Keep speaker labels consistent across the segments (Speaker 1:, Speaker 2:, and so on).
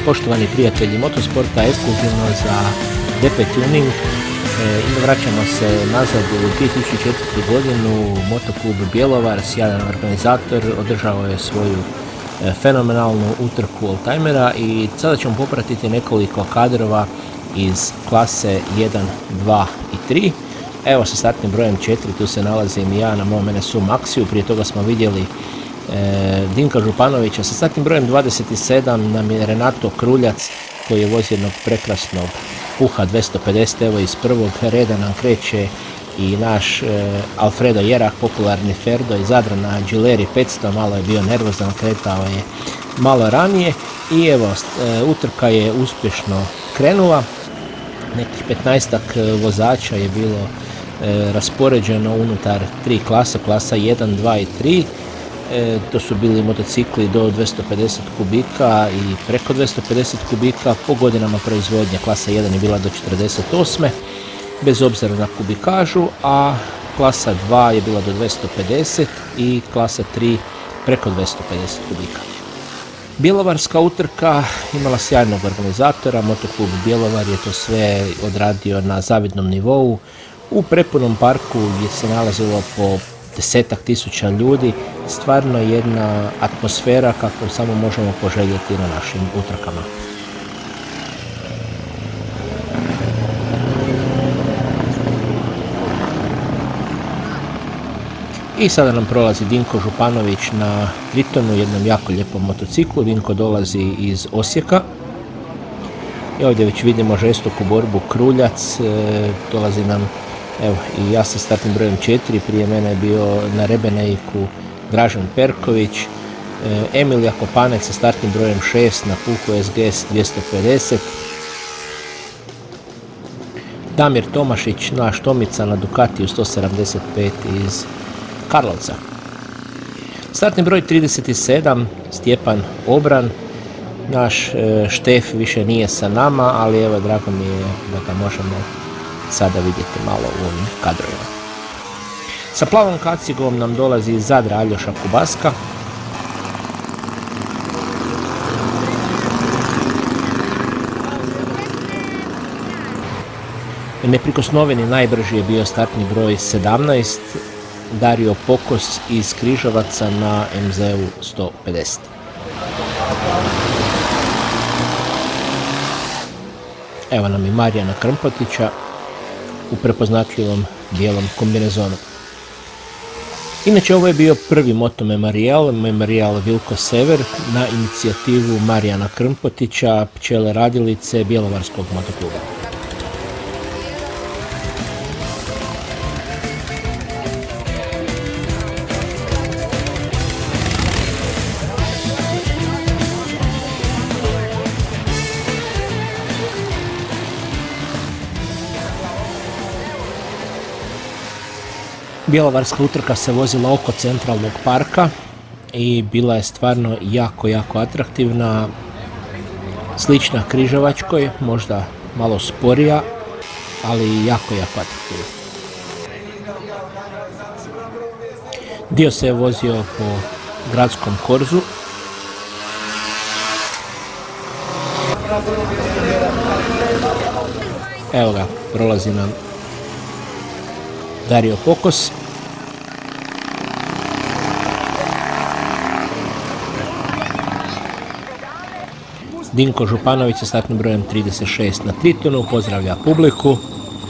Speaker 1: Poštovani prijatelji motosporta, ekskluzivno za DP Tuning. Vraćamo se nazad u 2004. godinu. Motoklub Bjelovar, sjajan organizator, održao je svoju fenomenalnu utrku oldtimera i sada ćemo popratiti nekoliko kadrova iz klase 1, 2 i 3. Evo sa startnim brojem 4, tu se nalazim i ja na mom NSU Maxiju. Prije toga smo vidjeli Dinka Županovića. Sa startnim brojem 27 nam je Renato Kruljac, koji je vozio jednog prekrasnog Puha 250. Evo iz prvog reda nam kreće i naš Alfredo Jerak, popularni Ferdo iz Zadra na Gileri 500. Malo je bio nervozan, kretao je malo ranije i evo utrka je uspješno krenula. Nekih 15-ak vozača je bilo raspoređeno unutar tri klase, klasa 1, 2 i 3. To su bili motocikli do 250 kubika i preko 250 kubika. Po godinama proizvodnje klasa 1 je bila do 48, bez obzira na kubikažu, a klasa 2 je bila do 250 i klasa 3 preko 250 kubika. Bjelovarska utrka imala sjajnog organizatora, Motoklub Bjelovar je to sve odradio na zavidnom nivou. U prepunom parku gdje se nalazilo po 10.000 ljudi, stvarno jedna atmosfera kakvu samo možemo poželjeti na našim utrkama. I sada nam prolazi Dinko Županović na Tritonu, jednom jako lijepom motociklu. Dinko dolazi iz Osijeka. I ovdje već vidimo žestoku borbu Kruljac, dolazi nam evo i ja sa startnim brojem 4, prije mene je bio na Rebenejku Dražen Perković, Emil Jakopanec sa startnim brojem 6 na Puhu SGS 250, Damir Tomašić, naš Tomica na Ducatiju 175 iz Karlovca. Startni broj 37, Stjepan Obran, naš Štef više nije sa nama, ali evo drago mi je da ga možemo sada vidjeti malo u ovim kadrovima. Sa plavom kacigom nam dolazi iz Zadra Aljoša Kubaska. Neprikosnoveni najbrži je bio startni broj 17, Dario Pokos iz Križevaca na MZ-u 150. Evo nam i Marijana Krmpotića u prepoznatljivom bijelom kombinezonu. Inače, ovo je bio prvi moto memorijal Vilko Sever na inicijativu Marijana Krmpotića, pčele radilice Bjelovarskog motokluba. Bjelovarska utrka se vozila oko centralnog parka i bila je stvarno jako atraktivna, slična Križevačkoj, možda malo sporija, ali jako atraktivna. Dio se je vozio po gradskom korzu. Evo ga, prolazi nam Dario Pokos. Dinko Županović sa startnim brojem 36 na Tritonu pozdravlja publiku.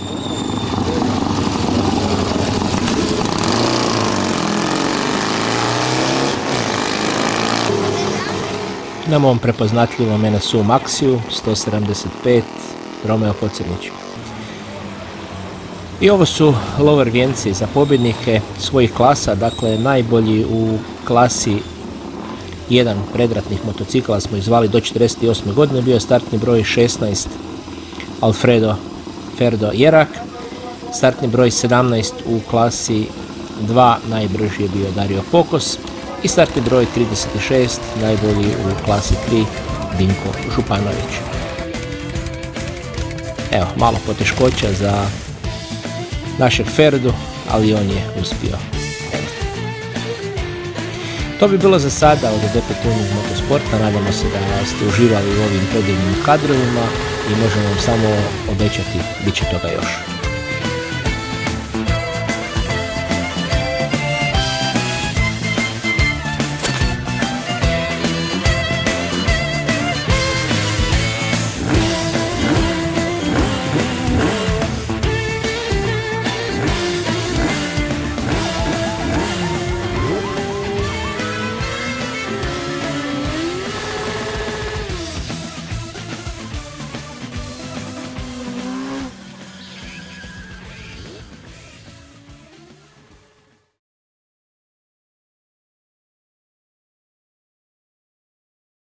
Speaker 1: Na mom prepoznatljivom NSU Maxiju 175 Romeo Pocrnić. I ovo su lower vijenci za pobjednike svojih klasa, dakle najbolji u klasi 1 predratnih motocikla smo izvali do 48. godine, bio je startni broj 16 Alfredo Ferdo Jerak, startni broj 17 u klasi 2 najbrži je bio Dario Pokos i startni broj 36 najbolji u klasi 3 Dinko Županović. Evo, malo poteškoća za našeg Ferdu, ali on je uspio. To bi bilo za sada od DP Tuning Motosporta. Nadamo se da ste uživali u ovim predivnim kadrovima i možemo vam samo obećati, bit će toga još.